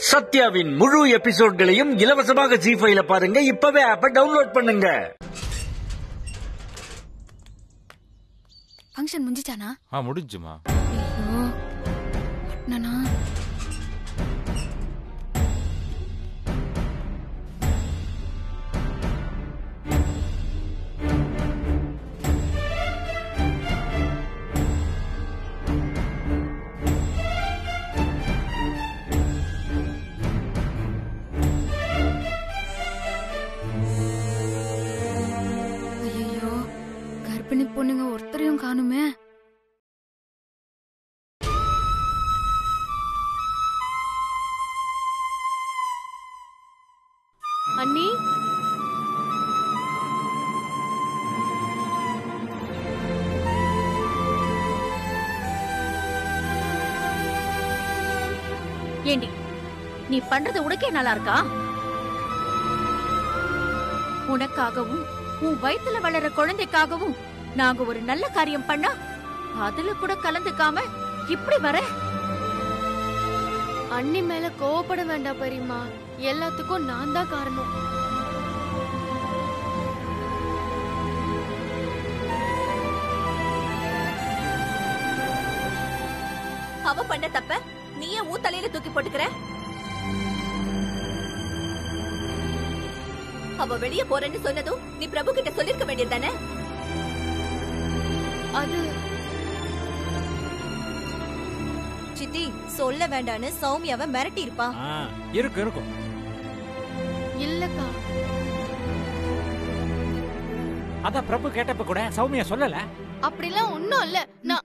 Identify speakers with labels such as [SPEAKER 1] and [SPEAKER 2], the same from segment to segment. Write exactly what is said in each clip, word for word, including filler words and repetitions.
[SPEAKER 1] சத்யாவின் முழு எபிசோட்களையும் இலவசமாக ஜீ ஃபைவ்ல பாருங்க. இப்பவே ஆப்பை டவுன்லோட் பண்ணுங்க.
[SPEAKER 2] ஃபங்க்ஷன் முடிஞ்சிச்சானா?
[SPEAKER 3] ஆ முடிஞ்சுமா.
[SPEAKER 2] ஐயோ நானா கர்ப்பிணி பொண்ணுங்க ஒருத்தரையும் காணுமே.
[SPEAKER 4] அண்ணி ஏண்டி நீ பண்றது உனக்கே நல்லா இருக்கா? உனக்காகவும் உன் வயித்துல வளர குழந்தைக்காகவும் நாங்க ஒரு நல்ல காரியம் பண்ணா அதுல கூட கலந்துக்காம இப்படி வர.
[SPEAKER 5] அண்ணி மேல கோவப்பட வேண்டாம் பெரியம்மா, எல்லாத்துக்கும் நான் தான் காரணம்.
[SPEAKER 4] அவ பண்ண தப்ப நீயே ஊ தலையில தூக்கி போட்டுக்கிற. அவ வெளியே போறேன்னு சொன்னதும் நீ பிரபு கிட்ட சொல்லிருக்க வேண்டியதானே?
[SPEAKER 5] அது
[SPEAKER 4] சித்தி சொல்ல வேண்டான்னு சௌமியாவை மிரட்டி இருப்பா.
[SPEAKER 3] இருக்கும் இருக்கும்.
[SPEAKER 5] இல்லக்கா,
[SPEAKER 3] அதான் பிரபு கேட்டப்ப கூட சௌமியா சொல்லல.
[SPEAKER 5] அப்படிலாம் ஒண்ணும் இல்ல. நான்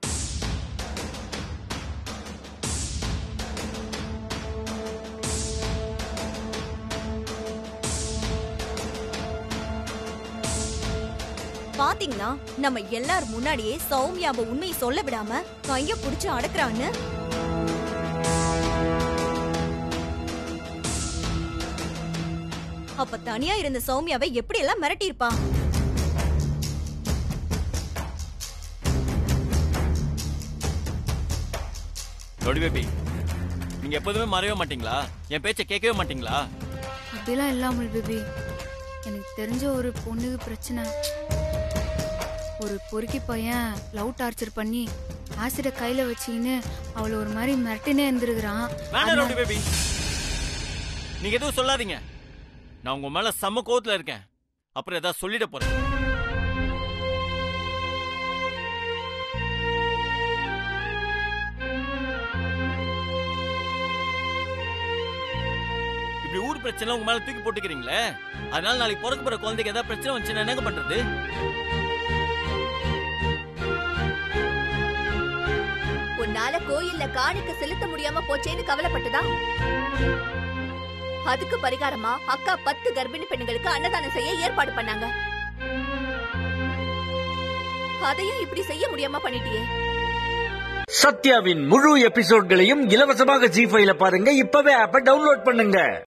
[SPEAKER 4] பாத்தீங்கன்னா நம்ம எல்லாரும் முன்னாடியே சௌமியாவை உண்மையை சொல்ல விடாம கைய புடிச்சு அடக்குறான்னு. அப்ப தனியா இருந்த சௌமியாவை எப்படி எல்லாம் மிரட்டி இருப்பா?
[SPEAKER 6] பேபி, நீங்க எப்போதுமே மறையவே மாட்டீங்களா? என் பேச்ச கேட்கவே மாட்டீங்களா?
[SPEAKER 2] அப்படிலாம் இல்லாமல் பேபி, எனக்கு தெரிஞ்ச ஒரு பொண்ணுக்கு பிரச்சனை. ஒரு பொறுக்கி பையன் லவ் டார்ச்சர் பண்ணி ஆசிட கையில வச்சுக்கின்னு அவளை ஒரு மாதிரி மிரட்டினே இருந்திருக்கிறான்.
[SPEAKER 6] பேபி, நீங்க எதுவும் சொல்லாதீங்க. நான் உங்க மேல செம்ம கோவத்துல இருக்கேன். அப்புறம் ஏதாவது சொல்லிட போறேன். இப்படி ஊர் பிரச்சனை உங்க மேல தூக்கி போட்டுக்கிறீங்களே, அதனால நாளைக்கு பிறக்க போற குழந்தைக்கு ஏதாவது பிரச்சனை வந்துச்சுன்னா என்னங்க பண்றது? உன்னால கோயில்ல காணிக்க செலுத்த முடியாம போச்சேன்னு கவலைப்பட்டுதா? அதுக்கு பரிகாரமா அக்கா பத்து கர்ப்பிணி பெண்களுக்கு அன்னதானம் செய்ய ஏற்பாடு பண்ணாங்க. அதையும் இப்படி செய்ய முடியாம பண்ணிட்டியே.
[SPEAKER 1] சத்யாவின் முழு எபிசோட்களையும் இலவசமாக ஜீ ஃபைவ்ல பாருங்க. இப்பவே ஆப்பை டவுன்லோட் பண்ணுங்க.